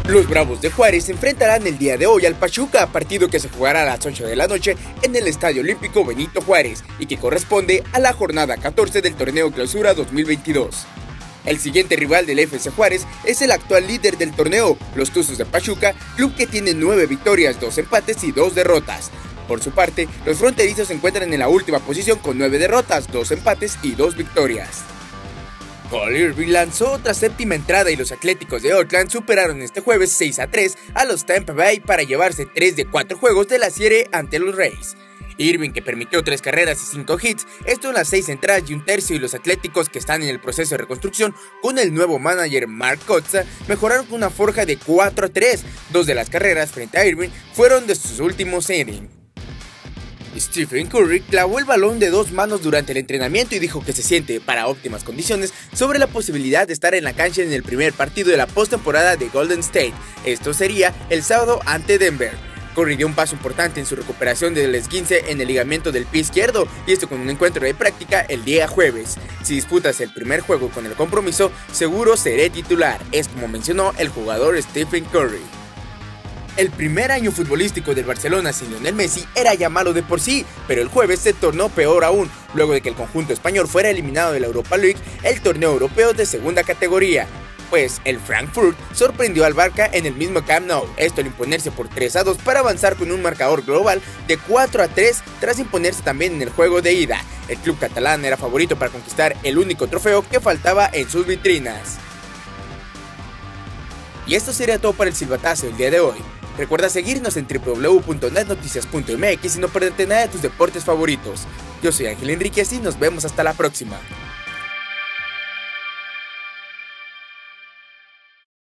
Los Bravos de Juárez se enfrentarán el día de hoy al Pachuca, partido que se jugará a las 8 de la noche en el Estadio Olímpico Benito Juárez y que corresponde a la jornada 14 del Torneo Clausura 2022. El siguiente rival del FC Juárez es el actual líder del torneo, los Tuzos de Pachuca, club que tiene 9 victorias, 2 empates y 2 derrotas. Por su parte, los fronterizos se encuentran en la última posición con 9 derrotas, 2 empates y 2 victorias. Cole Irving lanzó otra séptima entrada y los Atléticos de Oakland superaron este jueves 6-3 a los Tampa Bay para llevarse 3 de 4 juegos de la serie ante los Rays. Irving, que permitió 3 carreras y 5 hits, esto en las 6 entradas y un tercio, y los Atléticos, que están en el proceso de reconstrucción con el nuevo manager Mark Kotsay, mejoraron con una forja de 4-3. 2 de las carreras frente a Irving fueron de sus últimos innings. Stephen Curry clavó el balón de 2 manos durante el entrenamiento y dijo que se siente para óptimas condiciones sobre la posibilidad de estar en la cancha en el primer partido de la postemporada de Golden State. Esto sería el sábado ante Denver. Curry dio un paso importante en su recuperación del esguince en el ligamento del pie izquierdo, y esto con un encuentro de práctica el día jueves. Si disputas el primer juego con el compromiso, seguro seré titular, es como mencionó el jugador Stephen Curry. El primer año futbolístico del Barcelona sin Lionel Messi era ya malo de por sí, pero el jueves se tornó peor aún, luego de que el conjunto español fuera eliminado de la Europa League, el torneo europeo de segunda categoría. Pues el Frankfurt sorprendió al Barça en el mismo Camp Nou, esto al imponerse por 3-2 para avanzar con un marcador global de 4-3 tras imponerse también en el juego de ida. El club catalán era favorito para conquistar el único trofeo que faltaba en sus vitrinas. Y esto sería todo para el silbatazo del día de hoy. Recuerda seguirnos en www.netnoticias.mx y no perderte nada de tus deportes favoritos. Yo soy Ángel Enríquez y nos vemos hasta la próxima.